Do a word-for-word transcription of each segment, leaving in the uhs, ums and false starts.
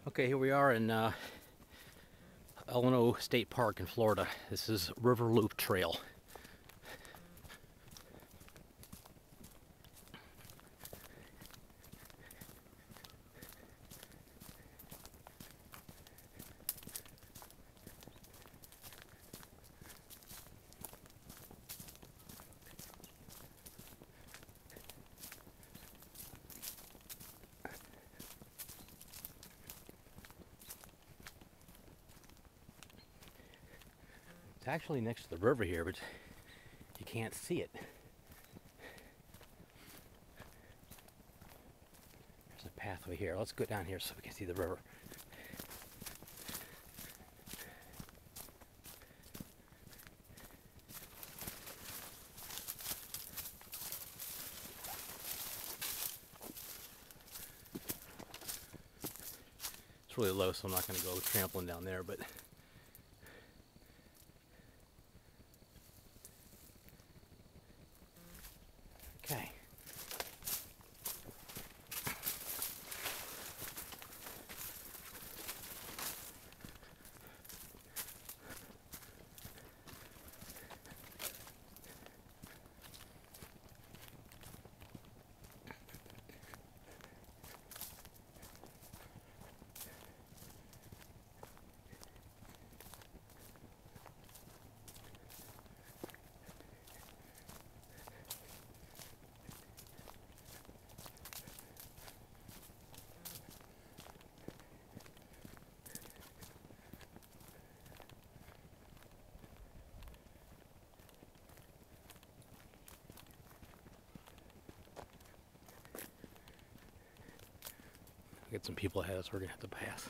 Okay, here we are in uh, Oleno State Park in Florida. This is River Loop Trail. It's actually next to the river here, but you can't see it. There's a pathway here. Let's go down here so we can see the river. It's really low, so I'm not going to go trampling down there, but okay. Get some people ahead of us, we're gonna have to pass.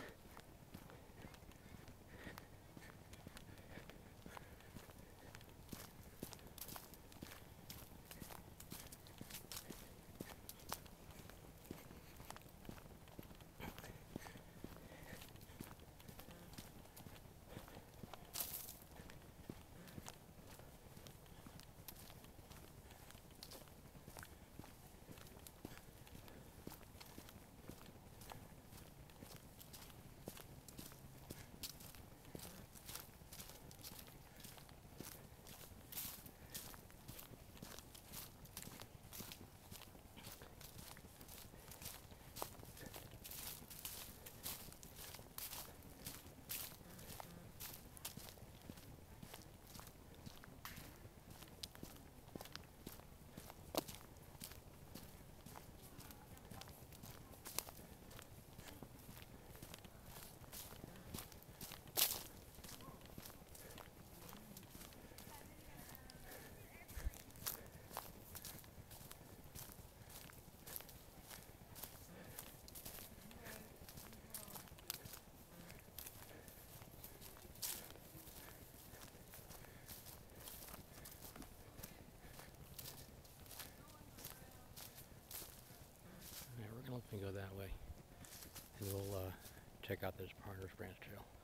Let me go that way, and we'll uh, check out this Partners Branch Trail.